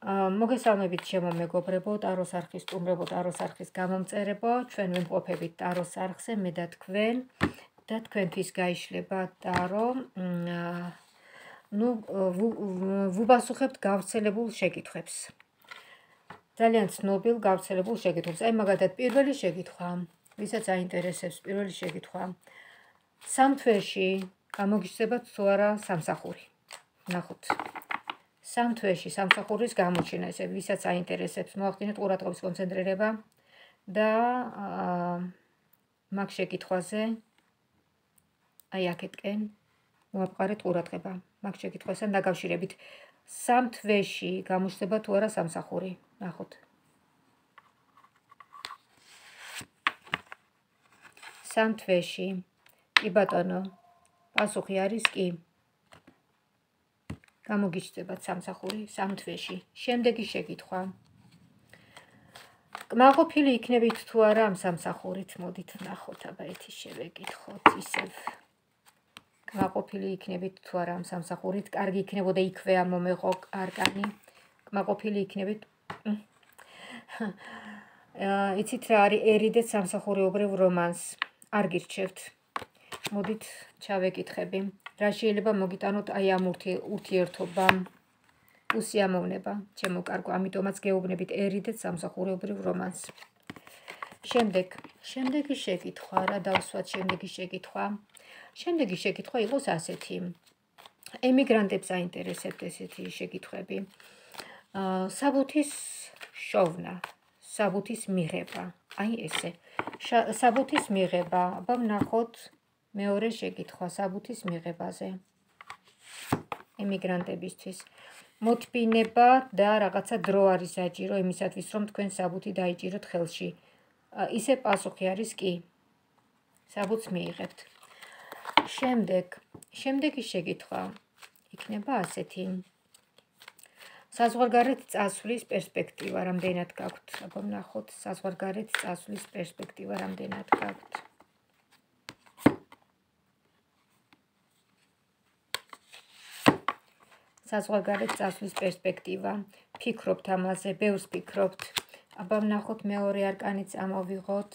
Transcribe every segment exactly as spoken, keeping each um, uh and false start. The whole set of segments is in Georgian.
მოგესალმებით ჩემო მეგობრებო, ტაროს არხის სტუმრებო, ტაროს არხის გამომწერებო, ჩვენ ვიმყოფებით ტაროს არხზე, მე და თქვენ და თქვენთვის გაიშლება ტარო. ნუ ვუპასუხებთ გავრცელებულ შეკითხვებს. ძალიან ცნობილ გავრცელებულ შეკითხვებს. აი მაგალითად პირველი შეკითხვა, ვისაც აინტერესებს პირველი შეკითხვა. სამ თვეში გამოგიჩნდებათ თუ არა სამსახური? ნახოთ. სამ თვეში სამსახურის გამოჩენა, ესე ვისაც აინტერესებს, მოახდინეთ ყურადღების კონცენტრირება და მაგ შეკითხვაზე აი აქეთკენ მოაპყარეთ ყურადღება. მაგ შეკითხვასთან დაკავშირებით სამ თვეში გამოჩნდება თუ არა სამსახური? ნახოთ. სამ თვეში. კი ბატონო, პასუხი არის კი. გამოგიჩნდებათ სამსახური სამ თვეში. შემდეგი შეკითხვა. კმაყოფილი იქნებით თუ არა ამ სამსახურით? მოდით ვნახოთ, აბა ეთი შევეკითხოთ ისევ. კმაყოფილი იქნებით თუ არა ამ სამსახურით? კარგი იქნებოდა იქვე ამომეყო არკანი. კმაყოფილი იქნებით. იცით რა არის ერიდეთ სამსახურეობრივ რომანს? არ გირჩევთ. მოდით ჩავეკითხები. რა შეიძლება მოგიტანოთ აი ამ ურთიერთობამ? უსიამოვნება, ჩემო კარგო, ამიტომაც გეუბნებით ერიდეთ სამსახურეობრივ რომანს. შემდეგ, შემდეგი შეკითხვა, რა დავსვათ შემდეგი შეკითხვა? შემდეგი შეკითხვა იყოს ასეთი. ემიგრანტებს აინტერესებთ ესეთი შეკითხვები. საბუთის შოვნა, საბუთის მიღება. აი ესე. საბუთის მიღება. აბა ვნახოთ მეორე შეკითხვა საბუთის მიღებაზე. ემიგრანტებისთვის. მოთბინება და რაღაცა დრო არის საჭირო იმისათვის, რომ თქვენ საბუთი დაიჭიროთ ხელში. ისე პასუხი არის კი. საბუთს მიიღებთ. შემდეგ, შემდეგი შეკითხვა იქნება ასეთი. საზღვარგარეთ წასვლის პერსპექტივა რამდენად გაქვთ? აბა ვნახოთ საზღვარგარეთ წასვლის პერსპექტივა რამდენად გაქვთ. საზღვარგარეთ წასვლის პერსპექტივა. ფიქრობთ ამაზე, ბევრს ფიქრობთ. აბა ვნახოთ მეორე არკანი წამოვიღოთ.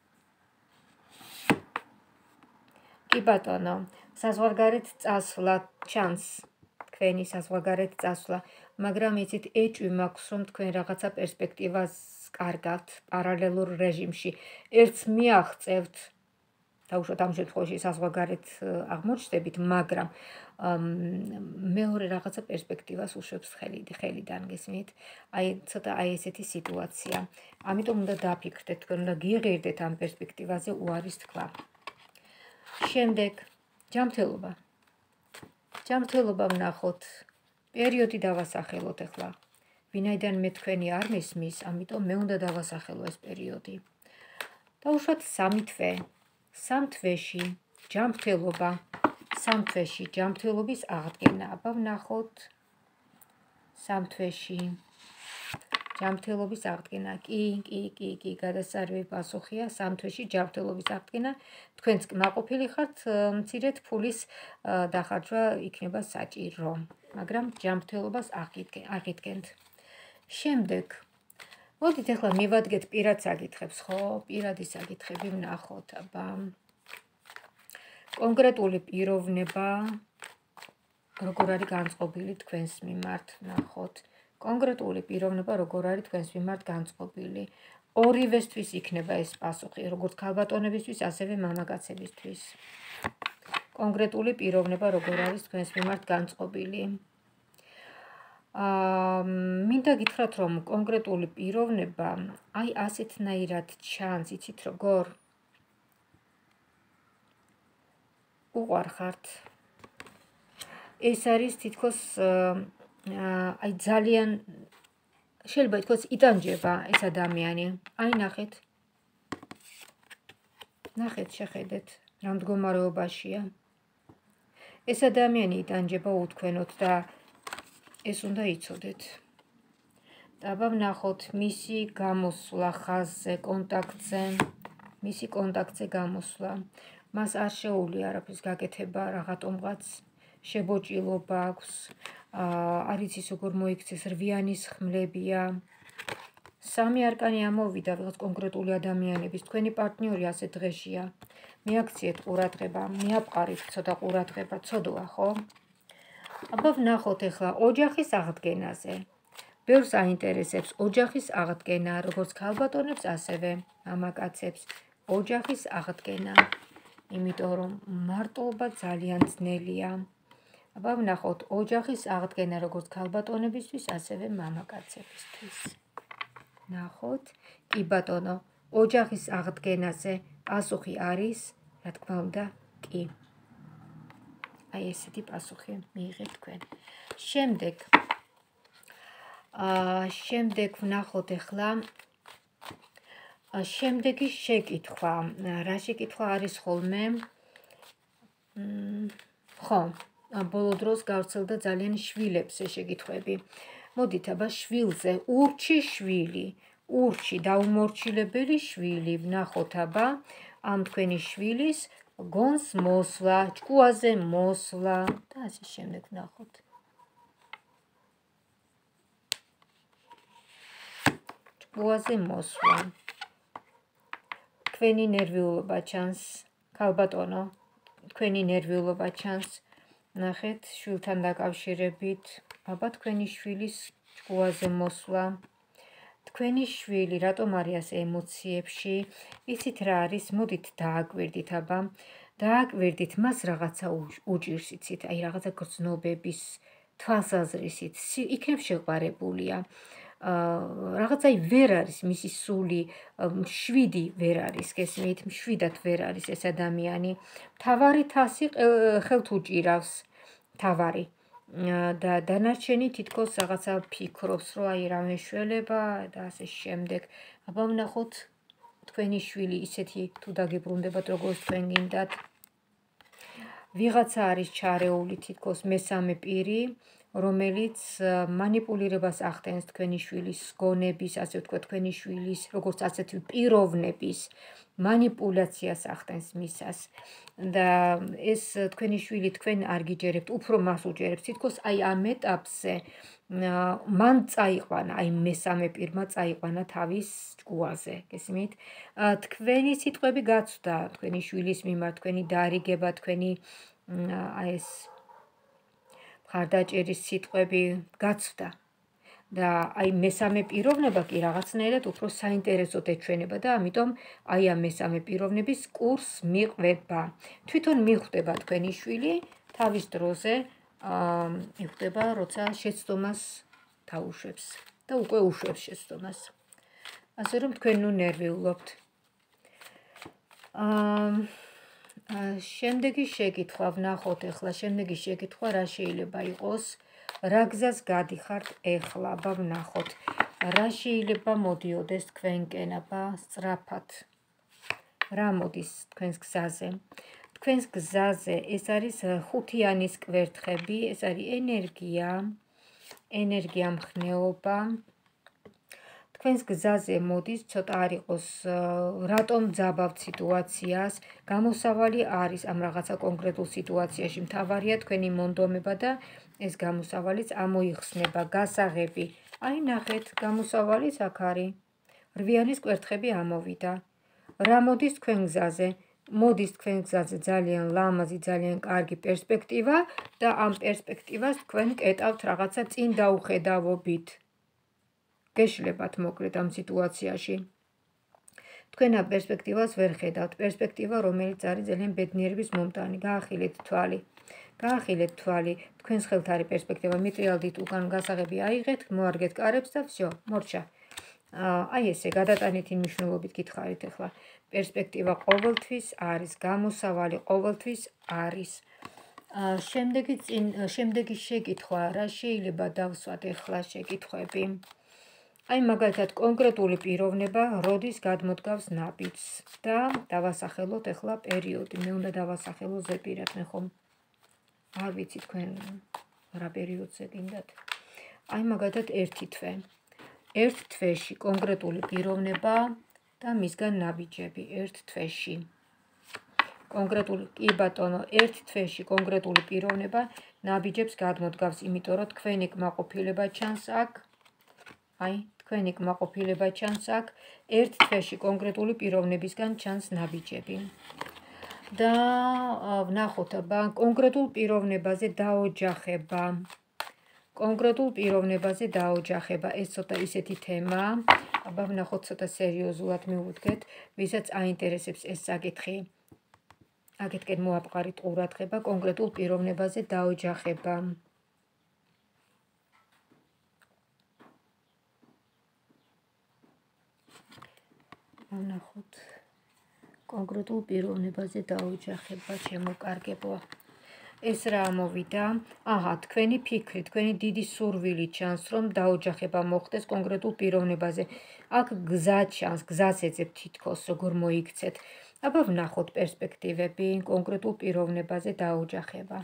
კი ბატონო, საზღვარგარეთ წასვლა ჩანს. თქვენი საზღვარგარეთ წასვლა, მაგრამ იცით ეჭვი მაქვს, რომ თქვენ რაღაცა პერსპექტივას კარგავთ პარალელურ რეჟიმში. ერთს მიაღწევთ, დაუშვათ ამ შემთხვევაში საზღვარგარეთ აღმოჩნდებით, მაგრამ მეორე რაღაცა პერსპექტივას უშვებს ხელიდან, გესმით? აი ცოტა აი ესეთი სიტუაცია. ამიტომ უნდა დაფიქრდეთ, თქვენ უნდა გიღირდეთ ამ პერსპექტივაზე უარის თქვა. შემდეგ, ჯანმრთელობა. ჯანმრთელობა ვნახოთ. პერიოდი დავასახელოთ ახლა. ვინაიდან მე თქვენი არ მისმის, ამიტომ მე უნდა დავასახელო ეს პერიოდი. დაუშვათ სამი თვე. სამ თვეში ჯანმრთელობა. სამ თვეში ჯანმრთელობის აღდგენა. აბა ვნახოთ. სამ თვეში ჯანმრთელობის აღდგენა. კი, კი, კი, კი, გადასარევი პასუხია. სამ თვეში ჯანმრთელობის აღდგენა. თქვენც კმაყოფილი ხართ, მცირედ ფულის დახარჯვა იქნება საჭირო, მაგრამ ჯანმრთელობას აღიდგენთ. შემდეგ, მოდით ახლა მივადგეთ პირად საკითხებს, ხო? პირადი საკითხები ვნახოთ, აბა. კონკრეტული პიროვნება როგორ არის განწყობილი თქვენს მიმართ, ვნახოთ. კონკრეტული პიროვნება როგორ არის თქვენს მიმართ განწყობილი. ორივესთვის იქნება ეს პასუხი, როგორც ქალბატონებისთვის, ასევე მამაკაცებისთვის. კონკრეტული პიროვნება როგორ არის თქვენს მიმართ განწყობილი. მინდა გითხრათ, რომ კონკრეტული პიროვნება აი ასეთნაირად ჩანს, იცით როგორ? უყვარხართ. ეს არის თითქოს აი ძალიან შეიძლება ითქვას იტანჯება ეს ადამიანი. აი ნახეთ. ნახეთ, შეხედეთ, რა მდგომარეობაშია. ეს ადამიანი იტანჯება უთქვენოთ და ეს უნდა იცოდეთ. და აბა ვნახოთ მისი გამოსვლა ხაზზე, კონტაქტზე, მისი კონტაქტზე გამოსვლა. მას არ შეუძლია არაფრის გაკეთება, რაღაცომღაც შებოჭილობა აქვს. არ იცის როგორ მოიქცეს, რვიანის ხმლებია. სამი არკანი ამოვიდა ვიღაც კონკრეტული ადამიანების, თქვენი პარტნიორი ასე დღეშია. მიაქციეთ ყურადღება, მიაპყარით ცოტა ყურადღება, ცოდვა, ხო? აბა ვნახოთ ახლა ოჯახის აღდგენაზე. ბევრს აინტერესებს ოჯახის აღდგენა, როგორც ქალბატონებს, ასევე მამაკაცებს. ოჯახის აღდგენა. იმიტომ რომ მარტოობა ძალიან ძნელია. აბა ვნახოთ ოჯახის აღდგენა, როგორც ქალბატონებისთვის, ასევე მამაკაცებისთვის. ნახოთ, კი ბატონო, ოჯახის აღდგენაზე პასუხი არის, რა თქმა უნდა, კი. აი ესეთი პასუხი მიიღეთ თქვენ. შემდეგ აა შემდეგ ვნახოთ ახლა შემდეგი შეკითხვა. რა შეკითხვა არის ხოლმე? ხო, ბოლო დროს გავრცელდა ძალიან შვილებზე შეკითხვები. მოდით, აბა შვილზე, ურჩი შვილი, ურჩი დაუმორჩილებელი შვილი, ვნახოთ აბა ამ თქვენი შვილის გონს მოსვლა, ჭკუაზე მოსვლა და ასე შემდეგ ვნახოთ. ჭკუაზე მოსვლა. თქვენი ნერვიულობა ჩანს, ქალბატონო, თქვენი ნერვიულობა ჩანს. ნახეთ, შვილთან დაკავშირებით, აბა თქვენი შვილის ჭკუაზე მოსვლა. თქვენი შვილი რატომ არის ასე ემოციებში? იცით რა არის? მოდით დააკვირდით, აბა. დააკვირდით, მას რაღაცა უჭირს, იცით, აი რაღაცა გრძნობების თვალსაზრისით, იქნებ შეყვარებულია. რაღაცა ვერ არის მისი სული, შვიდი ვერ არის, გესმით, შვიდად ვერ არის ეს ადამიანი. მთავარი თასი ხელთ უჭირავს, მთავარი. და დანარჩენი თითქოს რაღაცა ფიქრობს, რომ აი რა მეშველება და ასე შემდეგ. აბა ვნახოთ თქვენი შვილი ისეთი თუ დაგებრუნდებათ, როგორც თქვენ გინდათ. ვიღაცა არის ჩარეული თითქოს მესამე პირი, რომელიც მანიპულირებას ახდენს თქვენი შვილის გონების, ასე ვთქვათ, თქვენი შვილის, როგორც ასეთი პიროვნების მანიპულაციას ახდენს მისას. და ეს თქვენი შვილი თქვენ არ გიჯერებთ, უფრო მას უჯერებს. თითქოს აი ამ ეტაპზე მან წაიყვანა, აი მესამე პირმა წაიყვანა თავის ჭკუაზე, გესმით? თქვენი სიტყვები გაცვდა თქვენი შვილის მიმართ, თქვენი დაარიგება, თქვენი აი ეს მხარდაჭერის სიტყვები გაცვდა. და აი მესამე პიროვნება კი რაღაცნაირად უფრო საინტერესოდ ეჩვენება და ამიტომ აი ამ მესამე პიროვნების კურსს მიყვება. თვითონ მიხვდება თქვენი შვილი თავის დროზე, მიხვდება, როცა შეცდომას თაუშვებს და უკვე უშვებს შეცდომას. ასე რომ თქვენ ნუ ნერვიულობთ. შემდეგი შეკითხვა ვნახოთ ახლა, შემდეგი შეკითხვა რა შეიძლება იყოს? რა გზას გადიხართ ეხლა? აბა ვნახოთ. რა შეიძლება მოდიოდეს თქვენკენ, აბა სწრაფად. რა მოდის თქვენს გზაზე? თქვენს გზაზე ეს არის ხუთიანის კვერთხები, ეს არის ენერგია, ენერგია მხნეობა. თქვენს გზაზე მოდის, ცოტა არ იყოს რატომ ძაბავთ სიტუაციას, გამოსავალი არის ამ რაღაცა კონკრეტულ სიტუაციაში, მთავარია თქვენი მონდომება და ეს გამოსავალიც ამოიხსნება, გასაღები. აი ნახეთ, გამოსავალიც აქ არის. რვიანის კვერთხები ამოვიდა. რა მოდის თქვენ გზაზე? მოდის თქვენ გზაზე ძალიან ლამაზი, ძალიან კარგი პერსპექტივა და ამ პერსპექტივას თქვენ კეტავთ რაღაცა წინ დაუხედავობით. გეშლებათ მოკლედ ამ სიტუაციაში. თქვენ ამ პერსპექტივას ვერ ხედავთ, პერსპექტივა, რომელიც არის ძალიან ბედნიერების მომტანი. გაახილეთ თვალი. გაახილეთ თვალი, თქვენს ხელთ არის პერსპექტივა, მიტრიალდით უკან გასაღები აიღეთ, მოარგეთ კარებს და всё, მორჩა. აი ესე, გადატანითი მნიშვნელობით გითხარით ახლა. პერსპექტივა ყოველთვის არის, გამოსავალი ყოველთვის არის. შემდეგი წინ, შემდეგი შეკითხვა, რა შეიძლება დავსვათ ახლა შეკითხვები? აი მაგალითად კონკრეტული პიროვნება როდის გადმოდგავს ნაბიჯს და დავასახელოთ ახლა პერიოდი. მე უნდა დავასახელო ზეპირად, მე ხომ არ ვიცი თქვენ რა პერიოდზე გინდათ. აი მაგალითად ერთი თვე. ერთ თვეში კონკრეტული პიროვნება და მისგან ნაბიჯები ერთ თვეში. კონკრეტული, კი ბატონო, ერთ თვეში კონკრეტული პიროვნება, ნაბიჯებს გადმოდგავს, იმიტომ რომ თქვენი კმაყოფილება ჩანს აქ. აი, თქვენი კმაყოფილება ჩანს აქ. ერთ თვეში კონკრეტული პიროვნებისგან ჩანს ნაბიჯები. და ვნახოთ, აბა კონკრეტულ პიროვნებაზე დაოჯახება. კონკრეტულ პიროვნებაზე დაოჯახება. ეს ცოტა ისეთი თემაა. აბა ვნახოთ, ცოტა სერიოზულად მივუდგეთ, ვისაც აინტერესებს ეს საკითხი. აქეთკენ მოაპყარით ყურადღება კონკრეტულ პიროვნებაზე დაოჯახება. ვნახოთ. კონკრეტულ პიროვნებაზე დაოჯახება, შემოკარგებო. ეს რა ამოვიდა? აჰა, თქვენი ფიქრი, თქვენი დიდი სურვილი ჩანს, რომ დაოჯახება მოხდეს კონკრეტულ პიროვნებაზე. აქ გზა ჩანს, გზას ეძებთ თითქოს, როგორ მოიქცეთ. აბა ვნახოთ პერსპექტივები კონკრეტულ პიროვნებაზე დაოჯახება.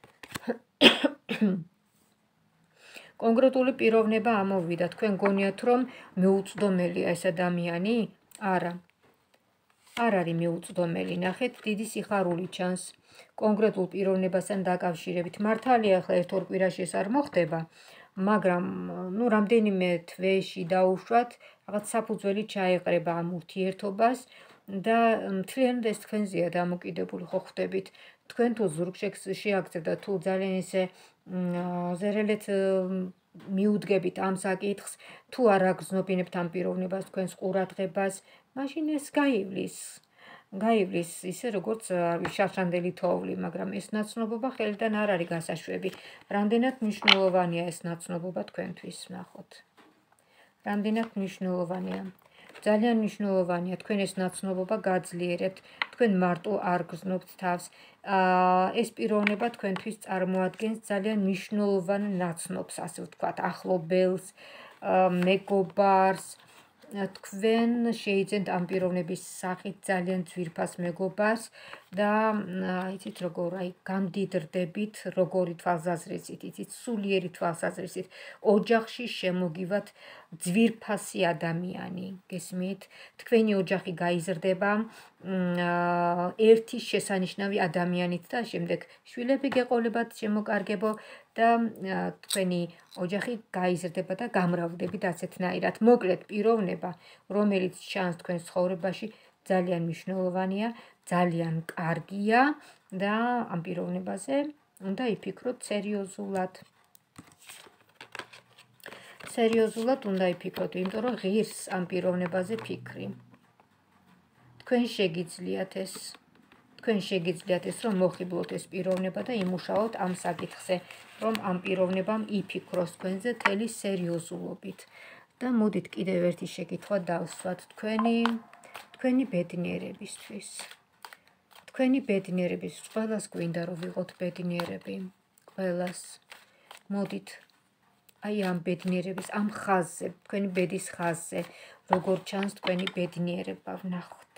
კონკრეტული პიროვნება ამოვიდა. თქვენ გონიათ, რომ მეუწვდომელია ეს ადამიანი? არა. არ არის მეუწვდომელი. ნახეთ, დიდი სიხარული ჩანს. კონკრეტულ პიროვნებასთან დაკავშირებით. მართალია, ახლა ერთ-ორ კვირაში ეს არ მოხდება, მაგრამ ნუ რამდენიმე თვეში დაუშვათ, რაღაც საფუძველი ჩაეყრება ამ ურთიერთობას და მთლიანად ეს თქვენზეა დამოკიდებული, ხო ხვდებით? თქვენ თუ ზურგშექს შეაგრძევთ და თუ ძალიან ისე ზერელეთ მიუდგებით ამ საკითხს, თუ არ აგრძნობინებთ ამ პიროვნებას, თქვენს ყურადღებას, მაშინ ეს გაივლის. გაივლის ისე როგორც შაშანდელი თოვლი, მაგრამ ეს ნაცნობობა ხელიდან არ არის გასაშვები. რამდენად მნიშვნელოვანია ეს ნაცნობობა თქვენთვის, ნახოთ. რამდენად მნიშვნელოვანია. ძალიან მნიშვნელოვანია, თქვენ ეს ნაცნობობა გაძლიერებთ, თქვენ მარტო არ გრძნობთ თავს. ეს პიროვნება თქვენთვის წარმოადგენს ძალიან მნიშვნელოვან ნაცნობს, ასე ვთქვათ, ახლობელს, მეგობარს. თქვენ შეიძენთ ამ პიროვნების სახით ძალიან ძვირფას მეგობარს და იცით როგორ აი გამდიდრდებით როგორი თვალსაზრისით, იცით სულიერი თვალსაზრისით, ოჯახში შემოგივათ ძვირფასი ადამიანი, გესმით? თქვენი ოჯახი გაიზრდება ერთი შესანიშნავი ადამიანით და შემდეგ შვილები გეყოლებათ, შემოკარგებო და თქვენი ოჯახი გაიზრდება და გამრავლდებით ასეთნაირად. მოკლედ, პიროვნება, რომელიც ჩანს თქვენს ცხოვრებაში, ძალიან მნიშვნელოვანია, ძალიან კარგია და ამ პიროვნებაზე უნდა იფიქროთ სერიოზულად. სერიოზულად უნდა იფიქროთ, იმიტომ რომ ღირს ამ პიროვნებაზე ფიქრი. თქვენ შეგიძლიათ ეს, თქვენ შეგიძლიათ ეს, რომ მოხიბლოთ ეს პიროვნება და იმუშაოთ ამ საკითხზე, რომ ამ პიროვნებამ იფიქროს თქვენზე მთელი სერიოზულობით. და მოდით კიდევ ერთი შეკითხვა დავსვათ თქვენი, თქვენი ბედნიერებისთვის. თქვენი ბედნიერების, ყველას გვინდა რომ ვიყოთ ბედნიერები, ყველას. მოდით აი ამ ბედნიერების, ამ ხაზზე, თქვენი ბედის ხაზზე, როგორ ჩანს თქვენი ბედნიერება, ვნახოთ.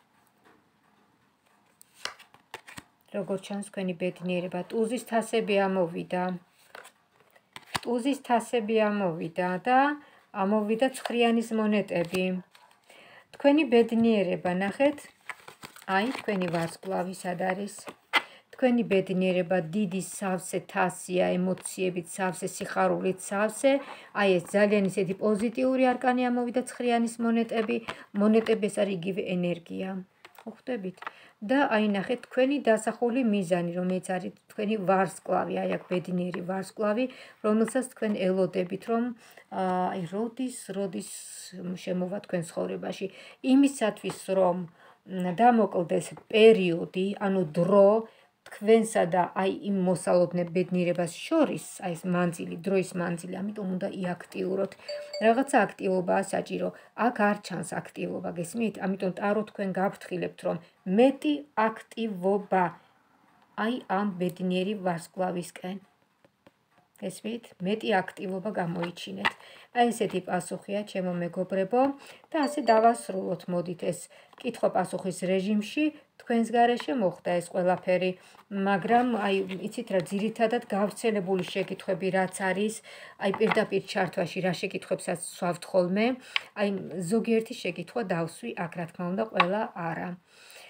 როგორ ჩანს თქვენი ბედნიერება, ტუზის თასები ამოვიდა. ტუზის თასები ამოვიდა და ამოვიდა ცხრიანის მონეტები. თქვენი ბედნიერება, ნახეთ, აი თქვენი ვარსკვლავი სად არის? თქვენი ბედნიერება დიდი სავსე თასია, ემოციებით სავსე, სიხარულით სავსე. აი ეს ძალიან ისეთი პოზიტიური არკანი ამოვიდა ცხრიანის მონეტები. მონეტები ეს არის იგივე ენერგია. ხვდებით? და აი ნახეთ თქვენი დასახული მიზანი, რომელიც არის თქვენი ვარსკვლავი, აი აქ ბედნიერი ვარსკვლავი, რომელსაც თქვენ ელოდებით, რომ აი როდის, როდის შემოვა თქვენ ცხოვრებაში. იმისათვის, რომ დამოკლდეს პერიოდი, ანუ დრო თქვენსა და აი იმ მოსალოდნელ ბედნიერებას შორის, აი ეს მანძილი, დროის მანძილი, ამიტომ უნდა იაქტიუროთ. რაღაცა აქტივობაა საჭირო. აქ არ ჩანს აქტივობა, გესმით? ამიტომ ტარო თქვენ გაფრთხილებთ, რომ მეტი აქტივობა აი ამ ბედნიერი ვარსკვლავისკენ. გესმით? მეტი აქტივობა გამოიჩინეთ. აი ესეთი პასუხია ჩემო მეგობრებო და ასე დავასრულოთ, მოდით ეს კითხვა-პასუხის რეჟიმში თქვენს გარეშე მოხდა ეს ყველაფერი, მაგრამ აი იცით რა, ძირითადად გავრცელებული შეკითხვები რაც არის, აი პირდაპირ ჩართვაში რა შეკითხვებსაც ვსვავთ ხოლმე, აი ზოგიერთი შეკითხვა დავსვი, აქ რა თქმა უნდა, ყველა არა.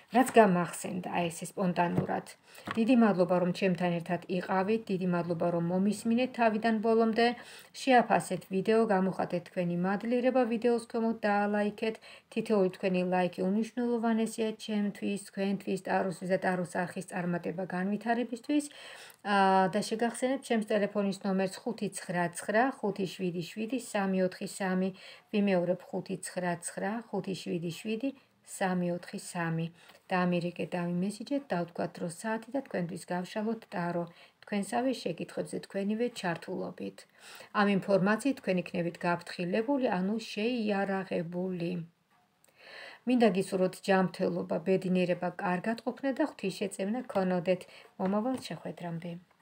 რაც გამახსენდა აი ესე სპონტანურად. დიდი მადლობა რომ ჩემთან ერთად იყავით, დიდი მადლობა რომ მომისმინეთ თავიდან ბოლომდე. შეაფასეთ ვიდეო, გამოხატეთ თქვენი მადლიერება ვიდეოს ქვემოთ და ლაიქეთ. თითოეული თქვენი ლაიქი უმნიშვნელოვანესია ჩემთვის, თქვენთვის, ტაროსთვის და ტაროს არხის წარმატება განვითარებისთვის. და შეგახსენებთ ჩემს ტელეფონის ნომერს ხუთი ცხრა ცხრა ხუთი შვიდი შვიდი სამი ოთხი სამი. ვიმეორებ ხუთი ცხრა ცხრა ხუთი შვიდი შვიდი სამი ოთხი სამი. დაამირეკეთ, დამიმესიჯეთ, დავთქვათ დრო საათი და თქვენთვის გავშალოთ ტარო. თქვენსავე შეკითხვებზე თქვენივე ჩართულობით. ამ ინფორმაციით თქვენ იქნებით გაფრთხილებული, ანუ შეიარაღებული. მინდა გისურვოთ ჯანმრთელობა, ბედნიერება, კარგად ყოფნა და ღვთისშეწევნა გქონოდეთ. მომავალ შეხვედრამდე.